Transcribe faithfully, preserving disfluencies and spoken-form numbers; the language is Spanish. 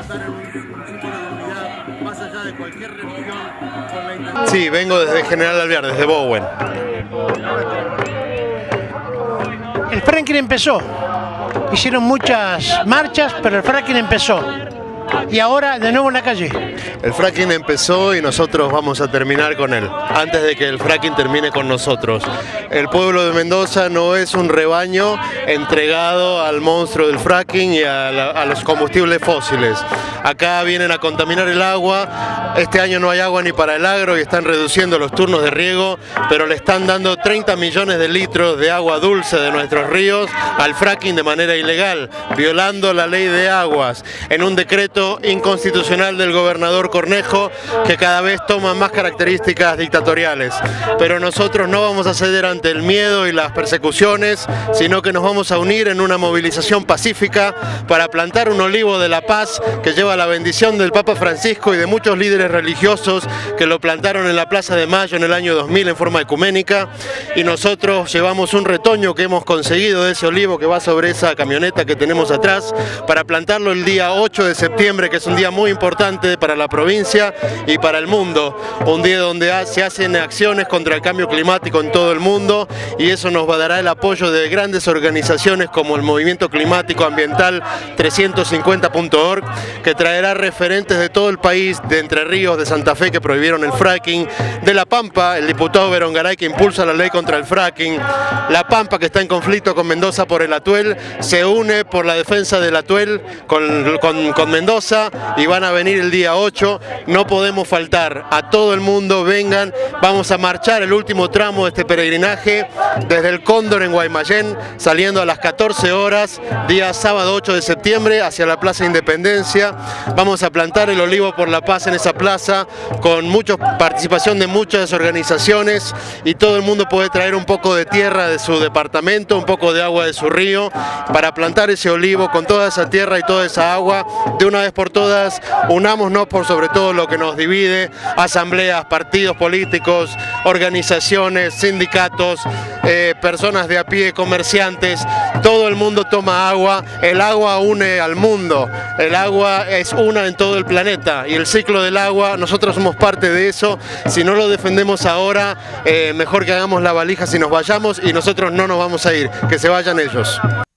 tratar en un, un símbolo de unidad más allá de cualquier religión. Con la intención... Sí, vengo desde General Alvear, desde Bowen. El fracking empezó. Hicieron muchas marchas, pero el fracking empezó. Y ahora de nuevo en la calle. El fracking empezó y nosotros vamos a terminar con él, antes de que el fracking termine con nosotros. El pueblo de Mendoza no es un rebaño entregado al monstruo del fracking y a, la, a los combustibles fósiles. Acá vienen a contaminar el agua. Este año no hay agua ni para el agro y están reduciendo los turnos de riego, pero le están dando treinta millones de litros de agua dulce de nuestros ríos al fracking de manera ilegal, violando la ley de aguas, en un decreto inconstitucional del gobernador Cornejo, que cada vez toma más características dictatoriales. Pero nosotros no vamos a ceder ante el miedo y las persecuciones, sino que nos vamos a unir en una movilización pacífica para plantar un olivo de la paz que lleva la bendición del Papa Francisco y de muchos líderes religiosos que lo plantaron en la Plaza de Mayo en el año dos mil en forma ecuménica, y nosotros llevamos un retoño que hemos conseguido de ese olivo que va sobre esa camioneta que tenemos atrás para plantarlo el día ocho de septiembre, que es un día muy importante para la provincia y para el mundo, un día donde se hacen acciones contra el cambio climático en todo el mundo, y eso nos dará el apoyo de grandes organizaciones como el Movimiento Climático Ambiental trescientos cincuenta punto org, que traerá referentes de todo el país, de Entre Ríos, de Santa Fe, que prohibieron el fracking, de La Pampa, el diputado Berongaray, que impulsa la ley contra el fracking, La Pampa, que está en conflicto con Mendoza por el Atuel, se une por la defensa del Atuel con, con, con Mendoza, y van a venir el día ocho. No podemos faltar, a todo el mundo vengan, vamos a marchar el último tramo de este peregrinaje desde el Cóndor en Guaymallén, saliendo a las catorce horas, día sábado ocho de septiembre, hacia la Plaza Independencia. Vamos a plantar el olivo por la paz en esa plaza, con mucha participación de muchas organizaciones, y todo el mundo puede traer un poco de tierra de su departamento, un poco de agua de su río, para plantar ese olivo con toda esa tierra y toda esa agua. De una vez por todas, unámonos por sobre todo lo que nos divide: asambleas, partidos políticos, organizaciones, sindicatos, eh, personas de a pie, comerciantes. Todo el mundo toma agua, el agua une al mundo, el agua es una en todo el planeta, y el ciclo del agua, nosotros somos parte de eso. Si no lo defendemos ahora, eh, mejor que hagamos la valija si nos vayamos, y nosotros no nos vamos a ir, que se vayan ellos.